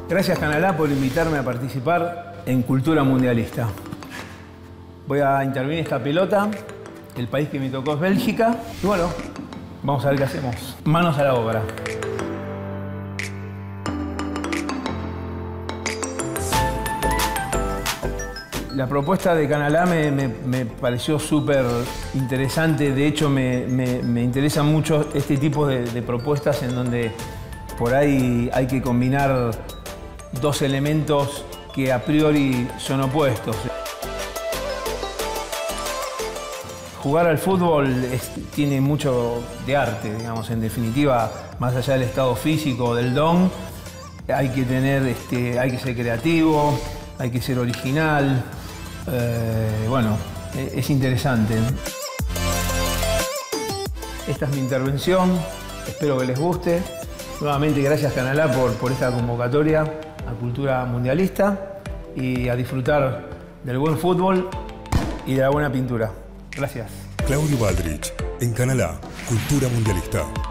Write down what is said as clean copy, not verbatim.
Gracias Canalá por invitarme a participar en Cultura Mundialista. Voy a intervenir esta pelota. El país que me tocó es Bélgica. Y bueno, vamos a ver qué hacemos. Manos a la obra. La propuesta de Canalá me pareció súper interesante. De hecho, me interesa mucho este tipo de propuestas en donde por ahí hay que combinar dos elementos que a priori son opuestos. Jugar al fútbol tiene mucho de arte, digamos. En definitiva, más allá del estado físico, del don, hay que hay que ser creativo, hay que ser original. Bueno, es interesante. Esta es mi intervención, espero que les guste. Nuevamente, gracias Canalá por esta convocatoria a Cultura Mundialista y a disfrutar del buen fútbol y de la buena pintura. Gracias. Claudio Baldrich, en Canalá, Cultura Mundialista.